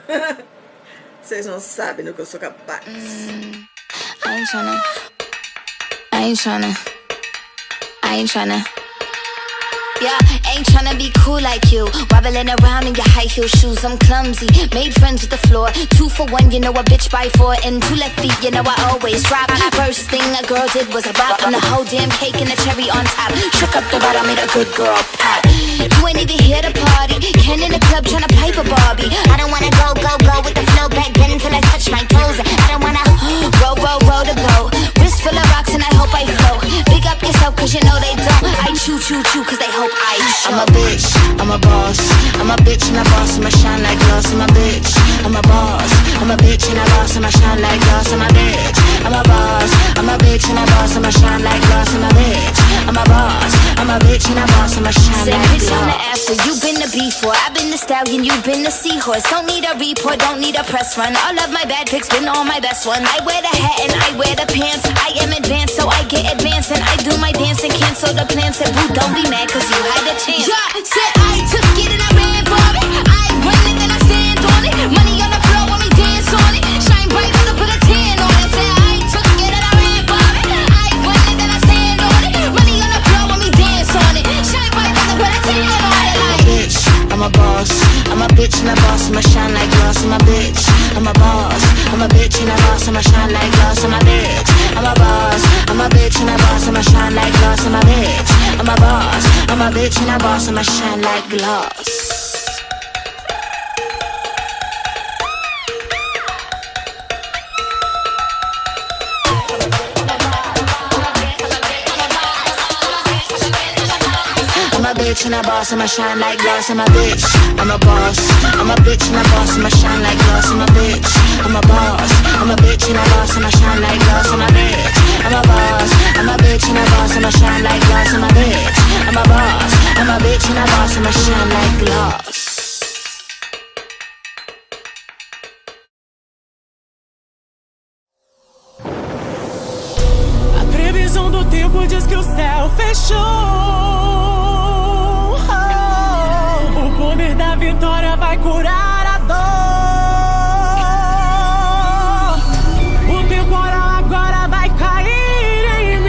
Vocês não sabem do que eu sou capaz. I ain't tryna. Yeah, ain't tryna be cool like you. Wobbling around in your high heel shoes, I'm clumsy. Made friends with the floor. 2 for 1, you know a bitch by 4. And 2 left feet, you know I always drop. First thing a girl did was a bop. And the whole damn cake and the cherry on top. Shook up the bottom, made a good girl pop. You ain't even here to party. Ken in the club tryna pipe a Barbie. I don't wanna go with the flow back then until I touch my toes. I don't wanna roll the boat. Wrist full of rocks and I hope I float. Big up yourself cause you know they don't. I chew cause they hope I show. I'm a bitch, I'm a boss. I'm a bitch and a boss, I'ma shine like glass. I'm a bitch, I'm a boss. I'm a bitch and a boss, I'ma shine like glass. I'm a bitch, I'm a boss. I'm a bitch and a boss, I'ma shine like glass. I'm a bitch, I'm a boss. I'm a bitch and a boss, I'ma shine like glass. On the after, you been the before, I've been the stallion, you been the seahorse. Don't need a report, don't need a press run. All of my bad pics been all my best ones. I wear the hat and I wear the pants. I am advanced, so I get advanced. And I do my dance and cancel the plans. Said boo, don't be mad cause you had a chance. Yeah, said I took it and I ran for it. I run it and I stand on it. Money on the floor when we dance on it. Shine bright as I put a 10 on it. Said I took it and I ran for it. I run it and I stand on it. Money on the floor when we dance on it. Shine bright as I put a 10 on it. I'm a bitch, I'm a boss. I'm a bitch and a boss, I'ma shine like glass. I'm a bitch, I'm a boss. I'm a bitch and a boss, I'ma shine like glass. I'm a bitch, I'm a boss. I'm a bitch and a boss, I'ma shine like glass. I'm a bitch, I'm a boss. I'm a bitch and a boss, I'ma shine like glass. I'm a bitch and a boss, I'ma shine like glass. I'm a bitch, I'm a boss. I'm a bitch and a boss, I'ma shine like glass. I'm a bitch, I'm a boss. I'm a bitch and a boss, I'ma shine like glass. I'm a bitch, I'm a boss. I'm a bitch and a boss, I'ma shine like glass. I'm a bitch, I'm a boss. I'm a bitch and a boss, I'ma shine like glass. A previsão do tempo diz que o céu fechou. O poder da vitória vai curar a dor. O temporal agora vai cair em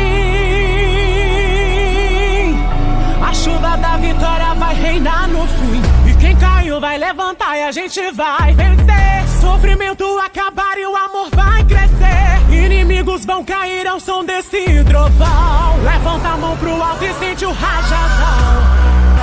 mim. A chuva da vitória vai reinar no fim. E quem caiu vai levantar e a gente vai vencer. Sofrimento acabar e o amor vai crescer. Inimigos vão cair ao som desse trovão. Levanta a mão pro alto e sente o rajadão.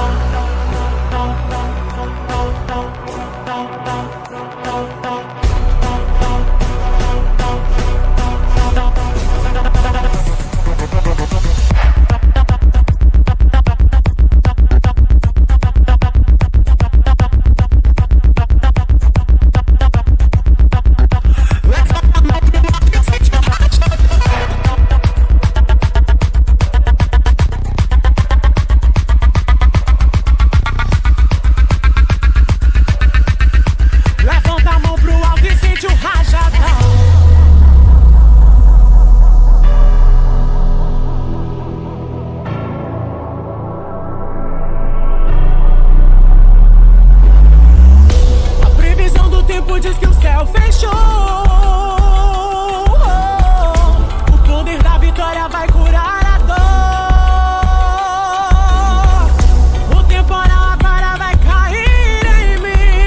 Diz que o céu fechou. O poder da vitória vai curar a dor. O temporal agora vai cair em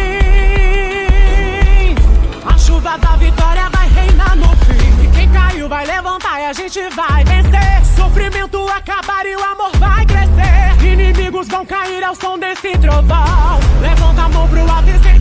mim. A chuva da vitória vai reinar no fim. E quem caiu vai levantar e a gente vai vencer. Sofrimento acabar e o amor vai crescer. Inimigos vão cair ao som desse trovão. Levanta a mão pro alto e